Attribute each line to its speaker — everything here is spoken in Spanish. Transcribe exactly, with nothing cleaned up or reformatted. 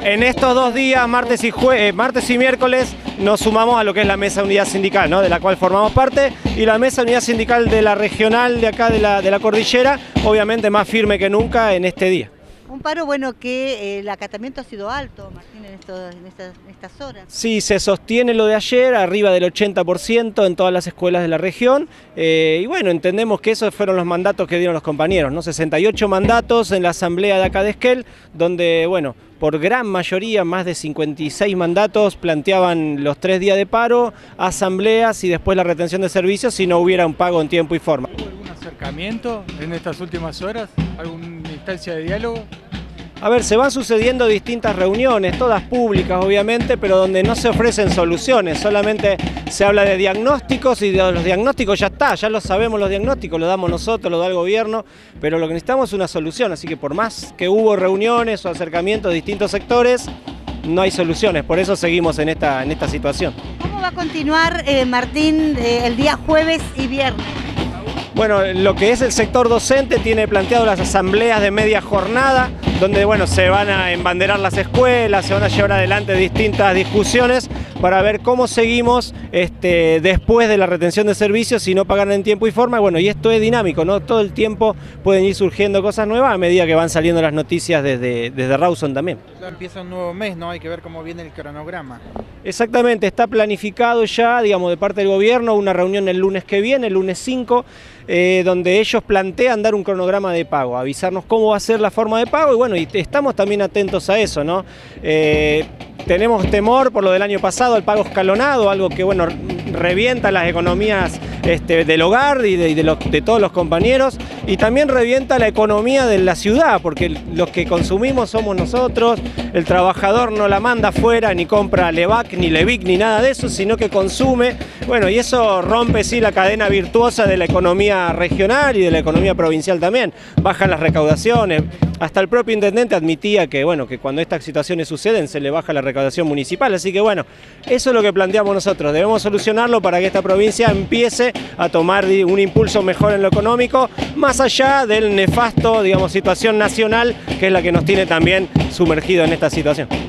Speaker 1: En estos dos días, martes y, jue eh, martes y miércoles, nos sumamos a lo que es la Mesa de Unidad Sindical, ¿no?, de la cual formamos parte, y la Mesa de Unidad Sindical de la regional de acá de la, de la cordillera, obviamente más firme que nunca en este día.
Speaker 2: Un paro, bueno, que eh, el acatamiento ha sido alto, Martín, en, esto, en, estas, en estas horas.
Speaker 1: Sí, se sostiene lo de ayer, arriba del ochenta por ciento en todas las escuelas de la región, eh, y bueno, entendemos que esos fueron los mandatos que dieron los compañeros, ¿no? sesenta y ocho mandatos en la asamblea de acá de Esquel, donde, bueno, por gran mayoría, más de cincuenta y seis mandatos planteaban los tres días de paro, asambleas y después la retención de servicios si no hubiera un pago en tiempo y forma.
Speaker 3: ¿Hubo algún acercamiento en estas últimas horas? ¿Alguna instancia de diálogo?
Speaker 1: A ver, se van sucediendo distintas reuniones, todas públicas obviamente, pero donde no se ofrecen soluciones, solamente se habla de diagnósticos y de los diagnósticos ya está, ya lo sabemos los diagnósticos, lo damos nosotros, lo da el gobierno, pero lo que necesitamos es una solución, así que por más que hubo reuniones o acercamientos de distintos sectores, no hay soluciones, por eso seguimos en esta, en esta situación.
Speaker 2: ¿Cómo va a continuar, eh, Martín, eh, el día jueves y viernes?
Speaker 1: Bueno, lo que es el sector docente tiene planteado las asambleas de media jornada, donde bueno, se van a embanderar las escuelas, se van a llevar adelante distintas discusiones para ver cómo seguimos este, después de la retención de servicios si no pagan en tiempo y forma. Bueno, y esto es dinámico, ¿no? Todo el tiempo pueden ir surgiendo cosas nuevas a medida que van saliendo las noticias desde, desde Rawson también.
Speaker 4: Ya empieza un nuevo mes, ¿no? Hay que ver cómo viene el cronograma.
Speaker 1: Exactamente, está planificado ya, digamos, de parte del gobierno, una reunión el lunes que viene, el lunes cinco, eh, donde ellos plantean dar un cronograma de pago, avisarnos cómo va a ser la forma de pago, y bueno, y estamos también atentos a eso, ¿no? Eh, tenemos temor por lo del año pasado, al pago escalonado, algo que, bueno, revienta las economías este, del hogar y, de, y de, los, de todos los compañeros, y también revienta la economía de la ciudad, porque los que consumimos somos nosotros, el trabajador no la manda afuera, ni compra Levac, ni Levic, ni nada de eso, sino que consume, bueno, y eso rompe, sí, la cadena virtuosa de la economía regional y de la economía provincial también, bajan las recaudaciones, hasta el propio intendente admitía que, bueno, que cuando estas situaciones suceden se le baja la recaudación municipal, así que bueno, eso es lo que planteamos nosotros, debemos solucionarlo para que esta provincia empiece a tomar un impulso mejor en lo económico, más allá del nefasto, digamos, situación nacional, que es la que nos tiene también sumergido en esta situación.